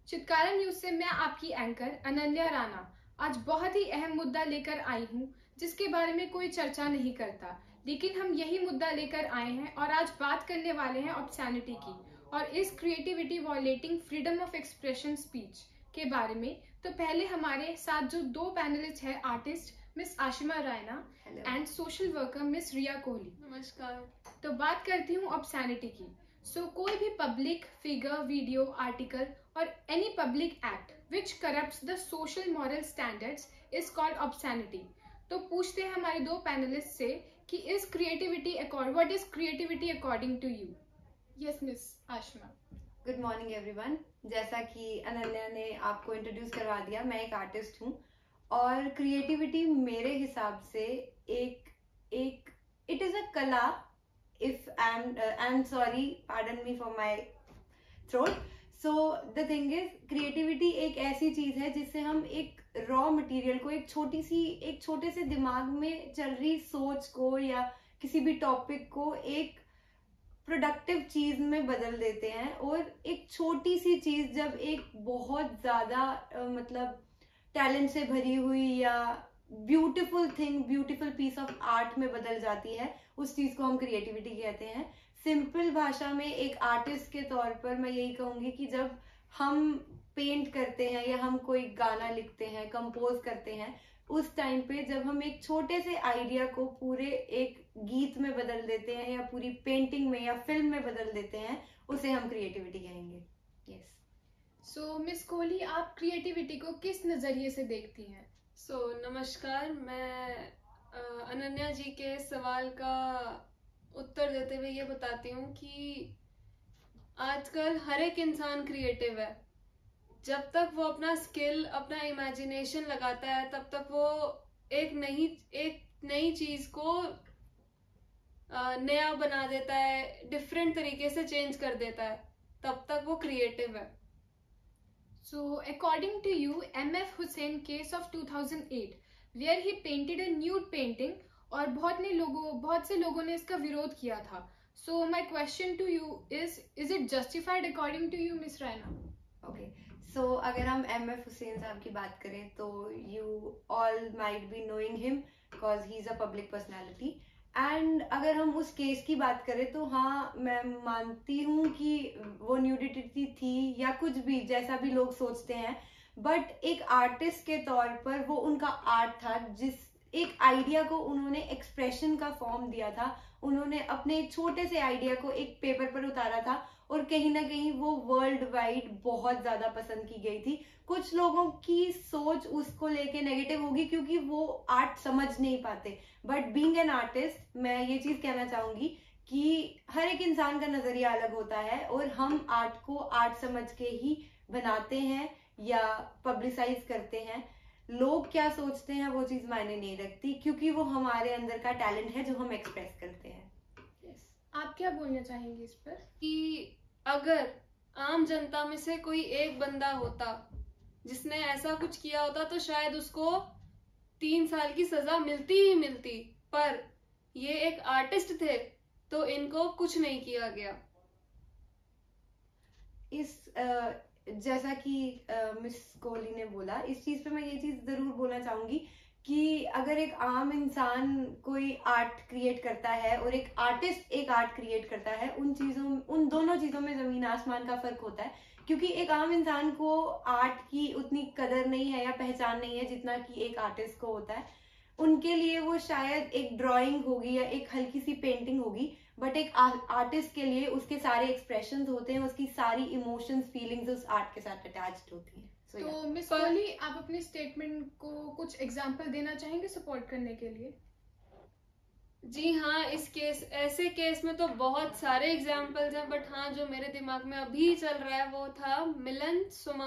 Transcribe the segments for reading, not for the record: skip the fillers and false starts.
Chitkara news से मैं आपकी एंकर अनन्या राणा आज बहुत ही अहम मुद्दा लेकर आई हूँ, जिसके बारे में कोई चर्चा नहीं करता, लेकिन हम यही मुद्दा लेकर आए हैं और आज बात करने वाले हैं ऑब्सैनिटी की और इस creativity violating freedom of expression speech के बारे में। तो पहले हमारे साथ जो दो पैनलिस्ट है, artist miss Ashima Raina and social worker miss Riya Kohli. नमस्कार। तो बात करती हूँ ऑब्सैनिटी की। कोई भी पब्लिक फिगर, वीडियो, आर्टिकल और any public act which corrupts the social moral standards is called obscenity. तो पूछते हैं हमारे दो पैनलिस्ट से कि what is creativity according to you. Yes miss Ashima. Good morning everyone. जैसा कि अनन्या ने आपको इंट्रोड्यूस करवा दिया, मैं एक आर्टिस्ट हूँ और क्रिएटिविटी मेरे हिसाब से इट इज अ कला। If I'm sorry, pardon me for my throat. So the thing is, creativity एक ऐसी चीज है जिससे हम एक रॉ मटेरियल को, एक छोटे से दिमाग में चल रही सोच को या किसी भी टॉपिक को एक प्रोडक्टिव चीज में बदल देते हैं। और एक छोटी सी चीज जब एक बहुत ज्यादा मतलब टैलेंट से भरी हुई या ब्यूटीफुल पीस ऑफ आर्ट में बदल जाती है, उस चीज को हम क्रिएटिविटी कहते हैं। सिंपल भाषा में एक आर्टिस्ट के तौर पर मैं यही कहूंगी कि जब हम पेंट करते हैं या हम कोई गाना लिखते हैं, कंपोज करते हैं, उस टाइम पे जब हम एक छोटे से आइडिया को पूरे एक गीत में बदल देते हैं या पूरी पेंटिंग में या फिल्म में बदल देते हैं, उसे हम क्रिएटिविटी कहेंगे। यस। सो मिस कोहली, आप क्रिएटिविटी को किस नजरिए से देखती हैं? नमस्कार। मैं अनन्या जी के सवाल का उत्तर देते हुए ये बताती हूँ कि आजकल हर एक इंसान क्रिएटिव है। जब तक वो अपना स्किल, अपना इमेजिनेशन लगाता है, तब तक वो एक नई चीज को नया बना देता है, डिफरेंट तरीके से चेंज कर देता है, तब तक वो क्रिएटिव है। So, according to you, M.F. Hussain case of 2008, where he painted a nude painting, और बहुत से लोगों ने इसका विरोध किया था। So, my question to you is it justified according to you, Miss Raina? Okay. So, अगर हम M.F. हुसैन साहब की बात करें तो you all might be knowing him because he is a public personality. And अगर हम उस केस की बात करें तो हाँ, मैं मानती हूँ कि वो न्यूडिटी थी या कुछ भी, जैसा भी लोग सोचते हैं, बट एक आर्टिस्ट के तौर पर वो उनका आर्ट था, जिस एक आइडिया को उन्होंने एक्सप्रेशन का फॉर्म दिया था। उन्होंने अपने एक छोटे से आइडिया को एक पेपर पर उतारा था और कहीं ना कहीं वो वर्ल्ड वाइड बहुत ज्यादा पसंद की गई थी। कुछ लोगों की सोच उसको लेके नेगेटिव होगी क्योंकि वो आर्ट समझ नहीं पाते, बट बीइंग एन आर्टिस्ट मैं ये चीज कहना चाहूंगी कि हर एक इंसान का नजरिया अलग होता है और हम आर्ट को आर्ट समझ के ही बनाते हैं या पब्लिसाइज करते हैं। लोग क्या सोचते हैं वो चीज मायने नहीं रखती, क्योंकि वो हमारे अंदर का टैलेंट है जो हम एक्सप्रेस करते हैं। आप क्या बोलना चाहेंगे इस पर? कि अगर आम जनता में से कोई एक बंदा होता जिसने ऐसा कुछ किया होता तो शायद उसको 3 साल की सजा मिलती ही मिलती, पर ये एक आर्टिस्ट थे तो इनको कुछ नहीं किया गया। जैसा कि मिस कोहली ने बोला, इस चीज पे मैं ये चीज जरूर बोलना चाहूंगी कि अगर एक आम इंसान कोई आर्ट क्रिएट करता है और एक आर्टिस्ट एक आर्ट क्रिएट करता है, उन दोनों चीजों में जमीन आसमान का फर्क होता है। क्योंकि एक आम इंसान को आर्ट की उतनी कदर नहीं है या पहचान नहीं है जितना कि एक आर्टिस्ट को होता है। उनके लिए वो शायद एक ड्राइंग होगी या एक हल्की सी पेंटिंग होगी, बट एक आर्टिस्ट के लिए उसके सारे एक्सप्रेशंस होते हैं, उसकी सारी इमोशंस, फीलिंग्स उस आर्ट के साथ अटैच्ड होती हैं। तो मिस कोहली, आप अपने स्टेटमेंट को कुछ एग्जांपल देना चाहेंगे सपोर्ट करने के लिए? जी हाँ, ऐसे केस में तो बहुत सारे एग्जांपल्स हैं, बट हाँ, जो मेरे दिमाग में अभी चल रहा है वो था मिलन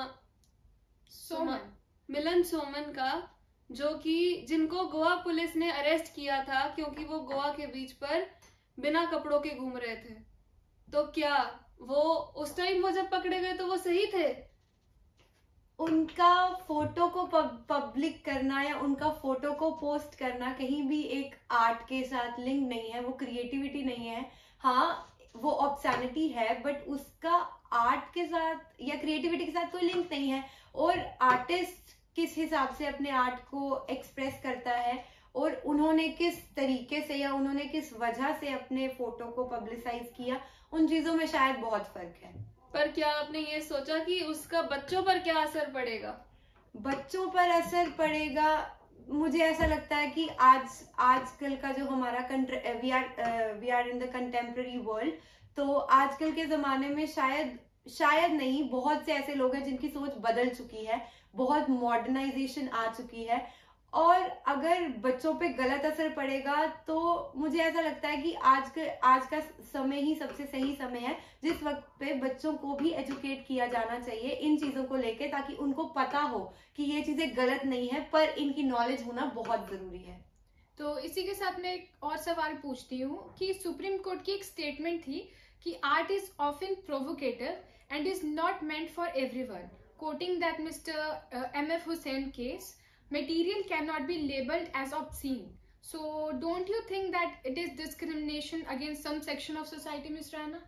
सोमन का, जो कि जिनको गोवा पुलिस ने अरेस्ट किया था क्योंकि वो गोवा के बीच पर बिना कपड़ों के घूम रहे थे। तो क्या वो उस टाइम वो जब पकड़े गए तो वो सही थे? उनका फोटो को पब्लिक करना या उनका फोटो को पोस्ट करना कहीं भी एक आर्ट के साथ लिंक नहीं है, वो क्रिएटिविटी नहीं है। हाँ, वो ऑब्सैनिटी है, बट उसका आर्ट के साथ या क्रिएटिविटी के साथ कोई लिंक नहीं है, और आर्टिस्ट किस हिसाब से अपने आर्ट को एक्सप्रेस करता है और उन्होंने किस तरीके से या उन्होंने किस वजह से अपने फोटो को पब्लिसाइज किया, उन चीजों में शायद बहुत फर्क है। पर क्या आपने ये सोचा कि उसका बच्चों पर क्या असर पड़ेगा? बच्चों पर असर पड़ेगा, मुझे ऐसा लगता है कि आजकल का जो हमारा we are in the contemporary world, तो आजकल के जमाने में शायद नहीं, बहुत से ऐसे लोग हैं जिनकी सोच बदल चुकी है, बहुत मॉडर्नाइजेशन आ चुकी है, और अगर बच्चों पे गलत असर पड़ेगा तो मुझे ऐसा लगता है कि आज का समय ही सबसे सही समय है जिस वक्त पे बच्चों को भी एजुकेट किया जाना चाहिए इन चीजों को लेके, ताकि उनको पता हो कि ये चीजें गलत नहीं है, पर इनकी नॉलेज होना बहुत जरूरी है। तो इसी के साथ मैं एक और सवाल पूछती हूँ कि सुप्रीम कोर्ट की एक स्टेटमेंट थी कि art is often provocative and is not meant for everyone, quoting that mister M.F. Hussain case, material cannot be labeled as obscene. So don't you think that it is discrimination against some section of society, Ms. Rana?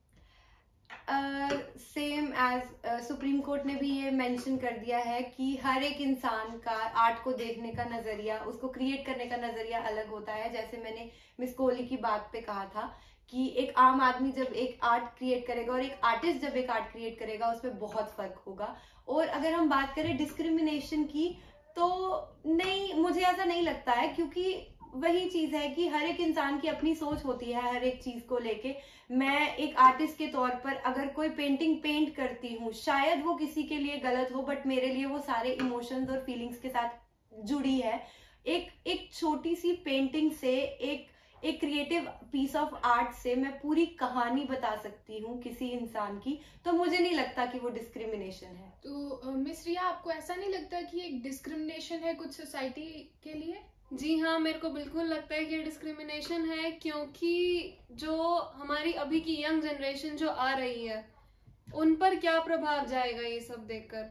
Same as Supreme Court ने भी ये mention कर दिया है कि हर एक इंसान का आर्ट को देखने का नजरिया, उसको क्रिएट करने का नजरिया अलग होता है। जैसे मैंने मिस कोहली की बात पे कहा था कि एक आम आदमी जब एक आर्ट क्रिएट करेगा और एक आर्टिस्ट जब एक आर्ट क्रिएट करेगा, उसमें बहुत फर्क होगा। और अगर हम बात करें डिस्क्रिमिनेशन की, तो नहीं, मुझे ऐसा नहीं लगता है, क्योंकि वही चीज है कि हर एक इंसान की अपनी सोच होती है हर एक चीज को लेके। मैं एक आर्टिस्ट के तौर पर अगर कोई पेंटिंग पेंट करती हूँ, शायद वो किसी के लिए गलत हो, बट मेरे लिए वो सारे इमोशंस और फीलिंग्स के साथ जुड़ी है। एक छोटी सी पेंटिंग से, एक क्रिएटिव पीस ऑफ आर्ट से मैं पूरी कहानी बता सकती हूँ किसी इंसान की, तो मुझे नहीं लगता कि वो डिस्क्रिमिनेशन है। तो मिस रिया, आपको ऐसा नहीं लगता कि एक डिस्क्रिमिनेशन है कुछ सोसाइटी के लिए? जी हाँ, मेरे को बिल्कुल लगता है कि डिस्क्रिमिनेशन है, क्योंकि जो हमारी अभी की यंग जनरेशन जो आ रही है, उन पर क्या प्रभाव जाएगा ये सब देखकर।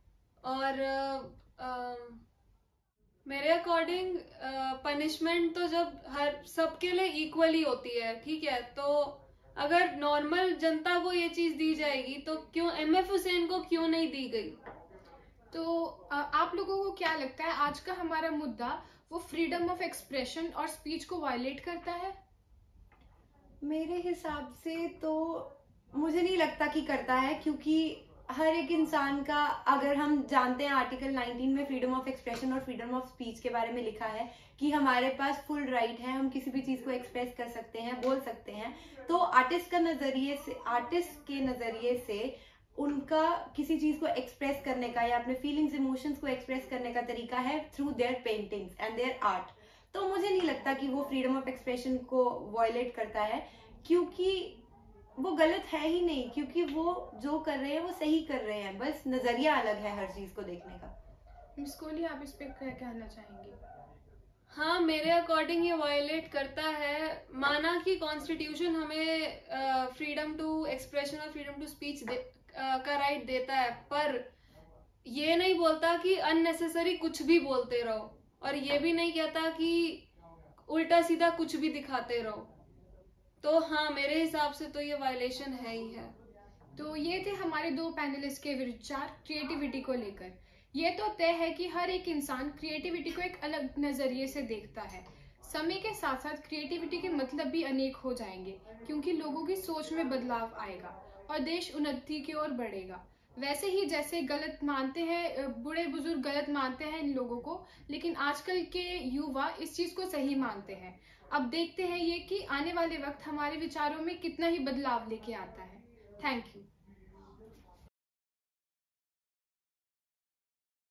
और मेरे अकॉर्डिंग पनिशमेंट तो जब हर सबके लिए इक्वली होती है, ठीक है, तो अगर नॉर्मल जनता को ये चीज दी जाएगी तो क्यों M.F. हुसैन को क्यों नहीं दी गई? तो आप लोगों को क्या लगता है आज का हमारा मुद्दा वो फ्रीडम ऑफ एक्सप्रेशन और स्पीच को वायलेट करता है? मेरे हिसाब से तो मुझे नहीं लगता कि करता है, क्योंकि हर एक इंसान का, अगर हम जानते हैं आर्टिकल 19 में फ्रीडम ऑफ एक्सप्रेशन और फ्रीडम ऑफ स्पीच के बारे में लिखा है कि हमारे पास फुल राइट है, हम किसी भी चीज को एक्सप्रेस कर सकते हैं, बोल सकते हैं। तो आर्टिस्ट के नजरिए से उनका किसी चीज को एक्सप्रेस करने का या अपने फीलिंग्स इमोशंस को एक्सप्रेस करने का तरीका है through their paintings and their art. तो मुझे नहीं लगता कि वो फ्रीडम ऑफ एक्सप्रेशन को वायलेट करता है, क्योंकि वो गलत है ही नहीं, क्योंकि वो जो कर रहे हैं वो सही कर रहे हैं, बस नजरिया अलग है हर चीज को देखने का। मिस कोहली, आप इस पे क्या कहना चाहेंगे? हाँ, मेरे अकॉर्डिंग ये वायलेट करता है। माना कि कॉन्स्टिट्यूशन हमें फ्रीडम टू एक्सप्रेशन और फ्रीडम टू स्पीच का राइट देता है, पर ये नहीं बोलता कि अननेसेसरी कुछ भी बोलते रहो, और ये भी नहीं कहता कि उल्टा सीधा कुछ भी दिखाते रहो। तो हाँ, मेरे हिसाब से तो ये वायलेशन है ही है। तो ये थे हमारे दो पैनलिस्ट के विचार क्रिएटिविटी को लेकर। ये तो तय है कि हर एक इंसान क्रिएटिविटी को एक अलग नजरिए से देखता है। समय के साथ साथ क्रिएटिविटी के मतलब भी अनेक हो जाएंगे, क्योंकि लोगों की सोच में बदलाव आएगा और देश उन्नति की ओर बढ़ेगा। वैसे ही जैसे गलत मानते हैं, बूढ़े बुजुर्ग गलत मानते हैं इन लोगों को, लेकिन आजकल के युवा इस चीज को सही मानते हैं। अब देखते हैं ये कि आने वाले वक्त हमारे विचारों में कितना ही बदलाव लेके आता है। Thank you.